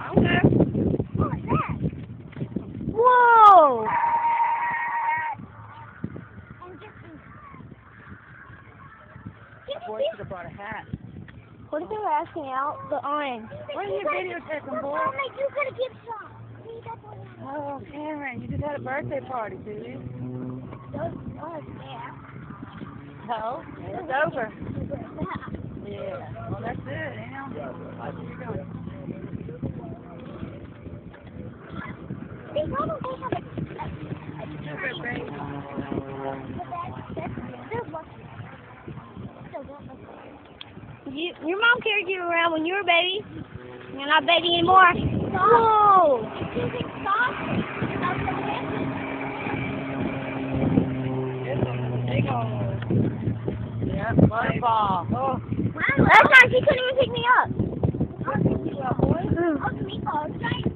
Okay. What was that? Whoa! That boy should have brought a hat. What if they were asking out the orange? What are you videotaping, boy? Mama, you gotta give some. Oh, Cameron, you just had a birthday party, did you? Those was there. No, it's over. Yeah, well, that's it, you know? How's you going? They probably have Sugar, baby. Your mom carried you around when you were a baby. You're not baby anymore. Whoa! Big old. Yeah, butterball. Oh. Last time she couldn't even pick me up. I'll pick you up, boy. I'll meet